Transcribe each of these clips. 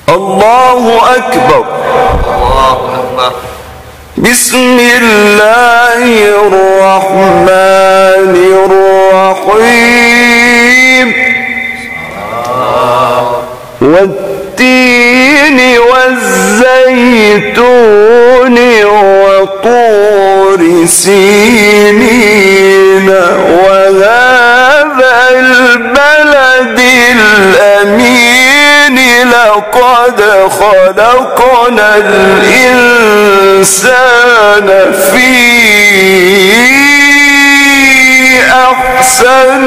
الله أكبر. الله أكبر. بسم الله الرحمن الرحيم. والتين والزيتون وطور سينين وهذا البلد الأمين لقد خلقنا الإنسان في أحسن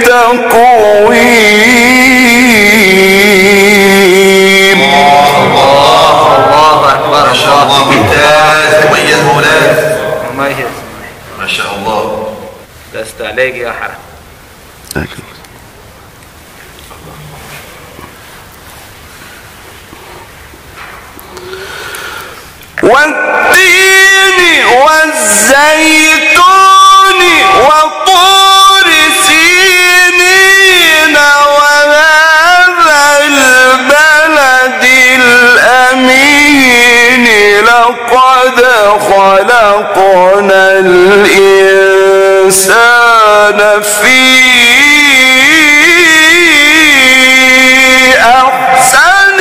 تقويم. الله أكبر. ما شاء الله، ممتاز. مميز مولانا، مميز ما شاء الله. لست عليك يا حرام. والتين والزيتون وطور سينين وهذا البلد الأمين لقد خلقنا الإنسان في أحسن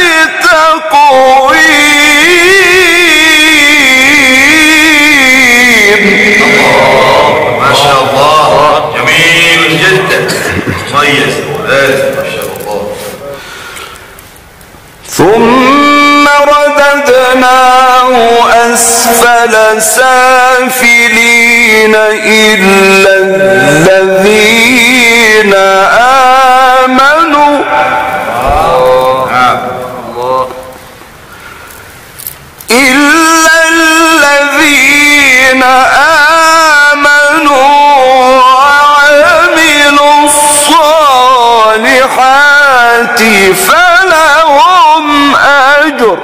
تقويم. ما شاء الله، جميل جدا، مميز ممتاز، ما شاء الله. ثم رددناه أسفل سافلين إلا الذين آمنوا إلا الذين آمنوا وعملوا الصالحات فلهم أجر.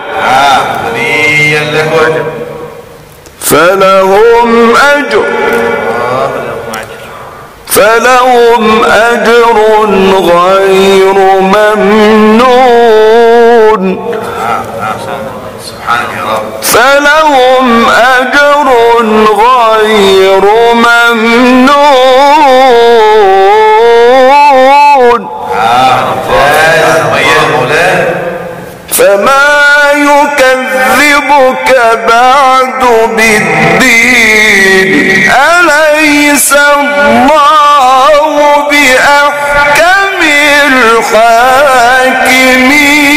فلهم أجر غير ممنون. سبحانك يا رب. فلهم أجر غير ممنون. فما يكذبك بعد بالدين أليس الله بأحكم الحاكمين.